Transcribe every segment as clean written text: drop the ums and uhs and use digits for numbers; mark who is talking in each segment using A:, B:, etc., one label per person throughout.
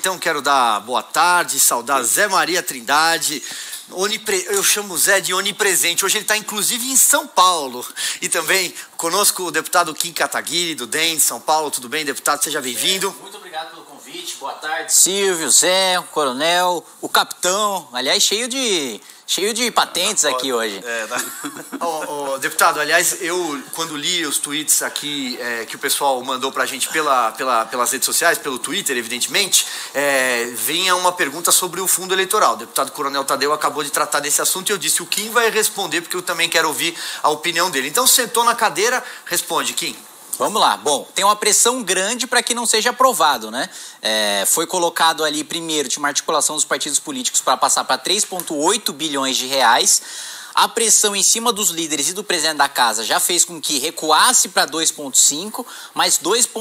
A: Então quero dar boa tarde, saudar Zé Maria Trindade. Eu chamo o Zé de onipresente. Hoje ele está inclusive em São Paulo. E também conosco o deputado Kim Kataguiri, do DEM de São Paulo. Tudo bem, deputado? Seja bem-vindo.
B: Muito obrigado pelo convite. Boa tarde, Silvio, Zé, o coronel, o capitão. Aliás, cheio de patentes aqui hoje.
A: Deputado, aliás, eu quando li os tweets aqui que o pessoal mandou pra gente pelas redes sociais, pelo Twitter, evidentemente, vinha uma pergunta sobre o fundo eleitoral. O deputado Coronel Tadeu acabou de tratar desse assunto e eu disse, o Kim vai responder, porque eu também quero ouvir a opinião dele. Então, sentou na cadeira, responde, Kim.
B: Vamos lá. Bom, tem uma pressão grande para que não seja aprovado, né? Foi colocado ali primeiro de uma articulação dos partidos políticos para passar para 3,8 bilhões de reais. A pressão em cima dos líderes e do presidente da casa já fez com que recuasse para 2,5, mas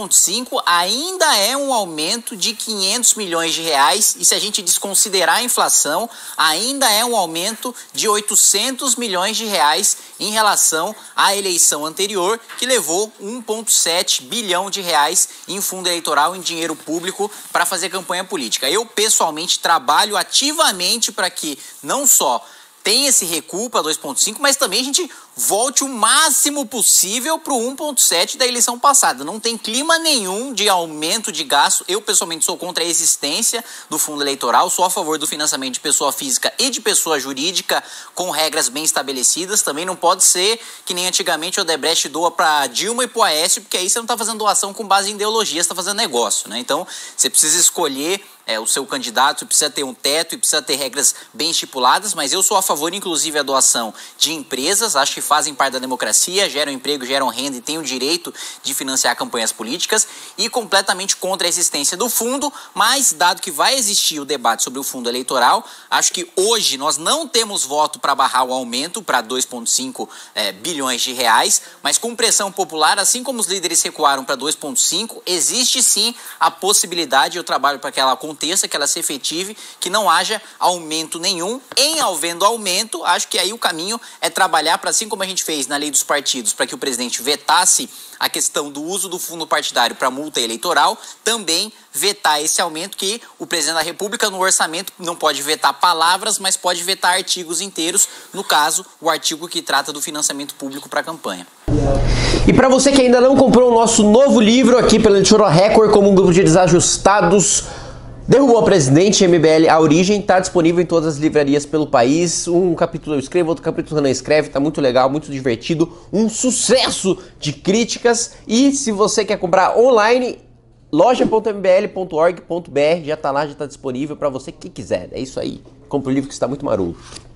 B: 2,5 ainda é um aumento de 500 milhões de reais e se a gente desconsiderar a inflação, ainda é um aumento de 800 milhões de reais em relação à eleição anterior, que levou 1,7 bilhão de reais em fundo eleitoral, em dinheiro público, para fazer campanha política. Eu, pessoalmente, trabalho ativamente para que não só tem esse recuo para 2,5, mas também a gente volte o máximo possível para o 1,7 da eleição passada. Não tem clima nenhum de aumento de gasto. Eu, pessoalmente, sou contra a existência do fundo eleitoral, sou a favor do financiamento de pessoa física e de pessoa jurídica com regras bem estabelecidas. Também não pode ser que nem antigamente o Odebrecht doa para Dilma e para o Aécio, porque aí você não está fazendo doação com base em ideologia, você está fazendo negócio, né? Então, você precisa escolher o seu candidato, precisa ter um teto e precisa ter regras bem estipuladas, mas eu sou a favor, inclusive, a doação de empresas, acho que fazem parte da democracia, geram emprego, geram renda e têm o direito de financiar campanhas políticas, e completamente contra a existência do fundo, mas dado que vai existir o debate sobre o fundo eleitoral, acho que hoje nós não temos voto para barrar o aumento para 2,5 bilhões de reais, mas com pressão popular, assim como os líderes recuaram para 2,5, existe sim a possibilidade, eu trabalho para que ela aconteça, que ela se efetive, que não haja aumento nenhum. Em havendo aumento, acho que aí o caminho é trabalhar para, assim como a gente fez na lei dos partidos, para que o presidente vetasse a questão do uso do fundo partidário para multa eleitoral, também vetar esse aumento, que o presidente da República no orçamento não pode vetar palavras, mas pode vetar artigos inteiros, no caso, o artigo que trata do financiamento público para a campanha.
C: E para você que ainda não comprou o nosso novo livro aqui pela editora Record, como um grupo de desajustados derrubou a presidente, MBL A Origem, está disponível em todas as livrarias pelo país. Um capítulo eu escrevo, outro capítulo o Renan escreve, tá muito legal, muito divertido, um sucesso de críticas. E se você quer comprar online, loja.mbl.org.br, já tá lá, já tá disponível para você que quiser. É isso aí, compra o livro que está muito maroto.